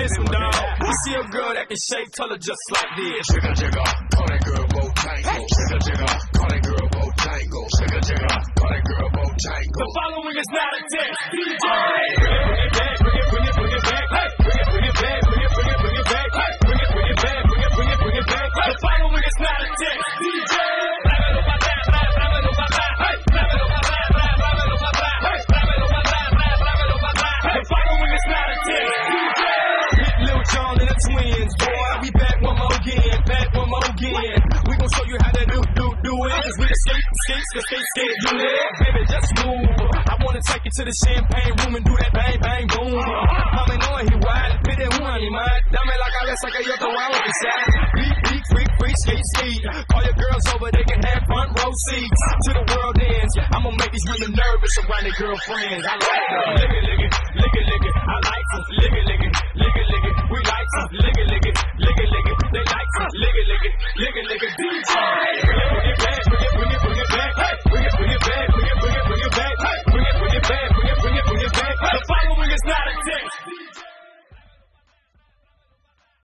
this one, dog. You see a girl that can shake, tell her just like this. Jigga, jigga, call that girl Botango. Jigga, jigga, call that girl Botango. Jigga, jigga, call that girl Botango. The following is not a test. DJ, bring it back, bring it back. Hey, bring it back, bring it back. Hey, bring it back, bring it back. The following is not a test. DJ, blámelo pa' atrás, blámelo pa' atrás. Hey, blámelo pa' atrás, blámelo pa' atrás. Hey, blámelo pa' atrás, blámelo pa' atrás. The following is not a test. DJ, Lil Jon and the twins, boy, we back one more again. We gon' show you how to do it. Cause we the skate, you live, baby, just move. I wanna take you to the champagne room and do that bang, bang, boom. Mami, no es igual, pide un animal. Dame la cabeza que yo te voy a bautizar. Beat, freak, skate. Call your girls over, they can have front row seats. To the world ends, I'ma make these women nervous around their girlfriends. I like them. Lick it. I like them. Lick it. We like them. Lick it. They like them. Lick it. DJ.